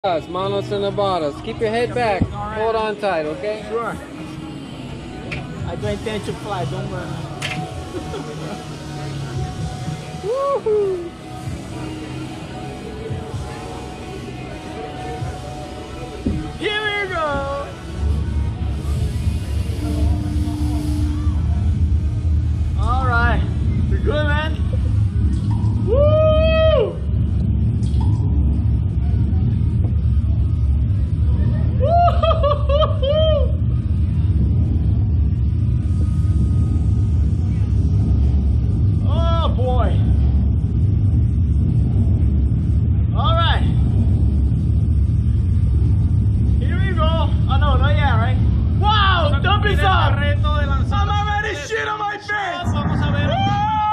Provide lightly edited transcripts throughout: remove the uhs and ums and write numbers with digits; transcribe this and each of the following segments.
Manos in the bottles. Keep your head back. Hold on tight, okay? Sure. I don't intend to fly, don't worry. Woohoo! Here we go! Alright. You're good, man? Woo! Oh boy. All right. Here we go. Oh no, not yet, right? Wow, dump is up. I'm already shit on my face. Vamos a ver.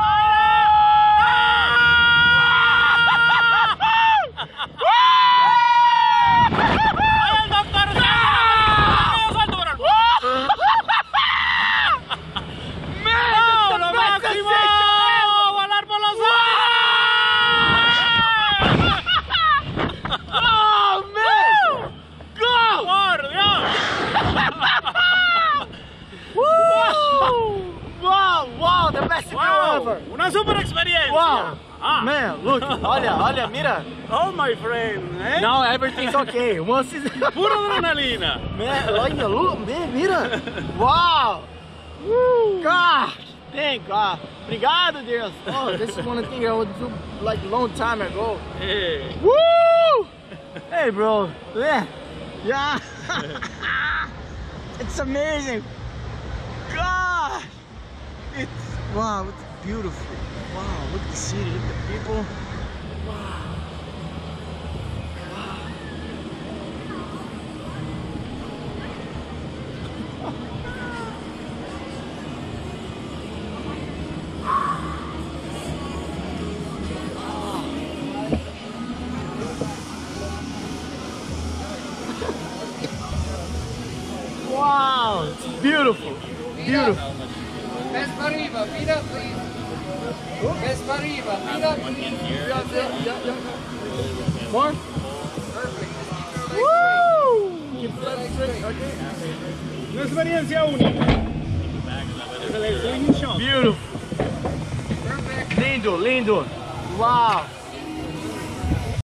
Wow, the best view ever! Una super experiencia! Wow! Man, look, olha, mira! Oh my friend, eh? Now everything's okay. Once it's... Pura adrenalina! Man, olha, look, man, mira! Wow! Woo. Gosh! Thank God! Obrigado, Deus! Oh, this is one of the things I would do like a long time ago. Hey! Woo! Hey, bro! Yeah! It's amazing! God! It's wow, it's beautiful. Wow, look at the city, look at the people. Wow. Wow, it's beautiful. Beautiful. Best para arriba, feet up, please. Best para arriba, feet up, please. More? Perfect. Woo! Keep your legs straight. Okay. Una experiencia única. Es el Slingshot. Beautiful. Perfect. Lindo, lindo. Wow.